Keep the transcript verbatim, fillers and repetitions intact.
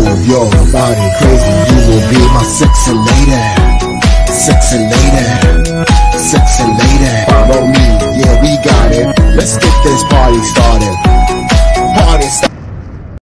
move your body crazy. You will be my sexy lady, sexy lady, sexy lady. Follow me, yeah we got it. Let's get this party started. Party started.